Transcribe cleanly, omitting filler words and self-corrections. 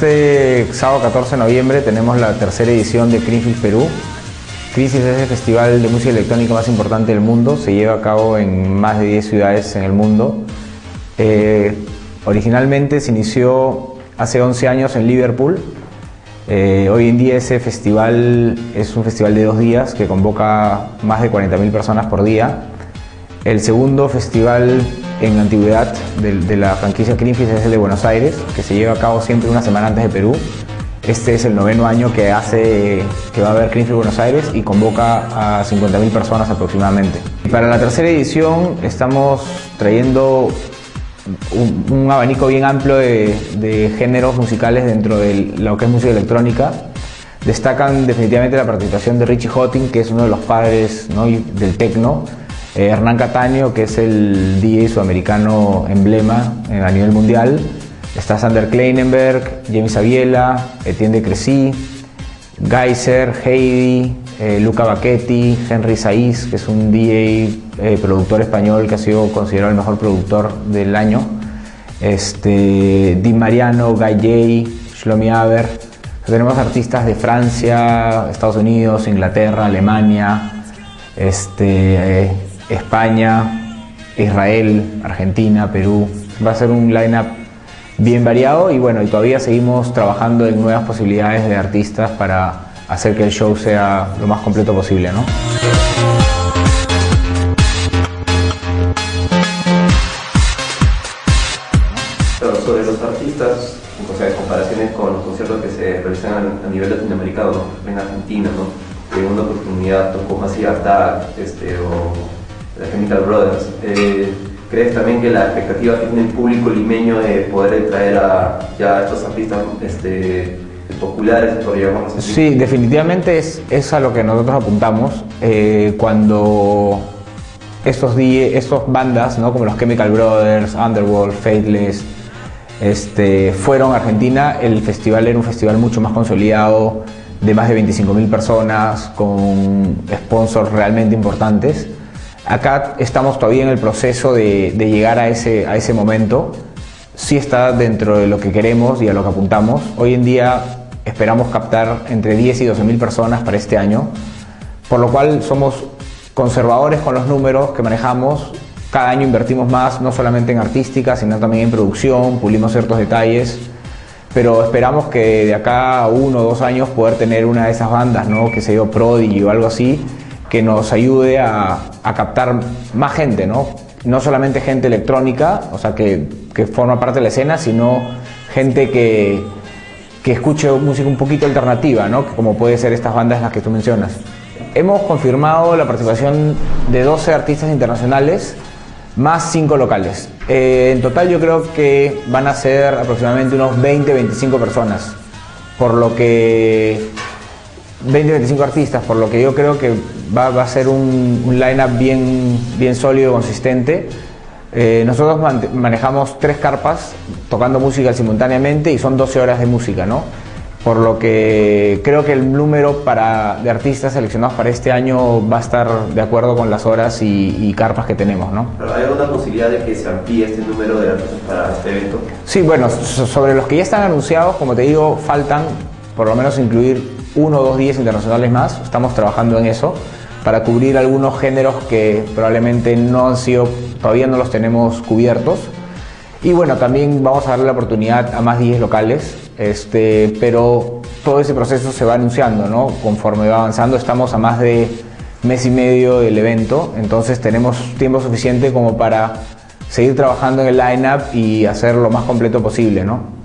este sábado 14 de noviembre tenemos la tercera edición de Creamfields Perú. Creamfields es el festival de música electrónica más importante del mundo, se lleva a cabo en más de 10 ciudades en el mundo. Originalmente se inició hace 11 años en Liverpool. Hoy en día ese festival es un festival de 2 días que convoca más de 40.000 personas por día. El segundo festival en antigüedad de la franquicia Creamfields es el de Buenos Aires, que se lleva a cabo siempre una semana antes de Perú. Este es el 9º año que va a haber Creamfields Buenos Aires y convoca a 50.000 personas aproximadamente. Para la tercera edición estamos trayendo un abanico bien amplio de géneros musicales dentro de lo que es música electrónica. Destacan definitivamente la participación de Richie Hawtin, que es uno de los padres, ¿no?, del techno. Hernán Cataño, que es el DJ sudamericano emblema a nivel mundial. Está Sander Kleinenberg, James Aviela, Etienne de Crecy, Geyser, Heidi, Luca Bacchetti, Henry Saiz, que es un DJ productor español que ha sido considerado el mejor productor del año. Di Mariano, Guy J, Shlomi Aber. Tenemos artistas de Francia, Estados Unidos, Inglaterra, Alemania, España, Israel, Argentina, Perú. Va a ser un line-up bien variado y bueno, y todavía seguimos trabajando en nuevas posibilidades de artistas para hacer que el show sea lo más completo posible, ¿no? Pero sobre los artistas, o sea, en comparaciones con los conciertos que se realizan a nivel latinoamericano, ¿no? En Argentina, ¿no? En una oportunidad tocó Massive Attack o The Chemical Brothers. ¿Crees también que la expectativa que tiene el público limeño de poder traer a estos artistas populares, por llamarlos así? Sí, definitivamente es a lo que nosotros apuntamos. Cuando estos bandas, ¿no?, como los Chemical Brothers, Underworld, Faithless, fueron a Argentina, el festival era un festival mucho más consolidado, de más de 25.000 personas, con sponsors realmente importantes. Acá estamos todavía en el proceso de llegar a ese momento. Sí está dentro de lo que queremos y a lo que apuntamos. Hoy en día esperamos captar entre 10 y 12.000 personas para este año, por lo cual somos conservadores con los números que manejamos. Cada año invertimos más, no solamente en artística, sino también en producción, pulimos ciertos detalles, pero esperamos que de acá a 1 o 2 años poder tener una de esas bandas, ¿no?, que se dio Prodigy o algo así, que nos ayude a captar más gente, ¿no? No solamente gente electrónica, o sea, que forma parte de la escena, sino gente que escuche música un poquito alternativa, ¿no?, como puede ser estas bandas las que tú mencionas. Hemos confirmado la participación de 12 artistas internacionales, más 5 locales. En total yo creo que van a ser aproximadamente unos 20-25 personas, por lo que 20-25 artistas, por lo que yo creo que va a ser un line-up bien sólido, consistente. Nosotros manejamos 3 carpas tocando música simultáneamente y son 12 horas de música, ¿no? Por lo que creo que el número de artistas seleccionados para este año va a estar de acuerdo con las horas y carpas que tenemos, ¿no? ¿Pero hay alguna posibilidad de que se amplíe este número de artistas para este evento? Sí, bueno, sobre los que ya están anunciados, como te digo, faltan por lo menos incluir 1 o 2 días internacionales más. Estamos trabajando en eso para cubrir algunos géneros que probablemente todavía no los tenemos cubiertos. Y bueno, también vamos a darle la oportunidad a más DJs locales, pero todo ese proceso se va anunciando, ¿no?, conforme va avanzando. Estamos a más de mes y medio del evento, entonces tenemos tiempo suficiente como para seguir trabajando en el line-up y hacer lo más completo posible, ¿no?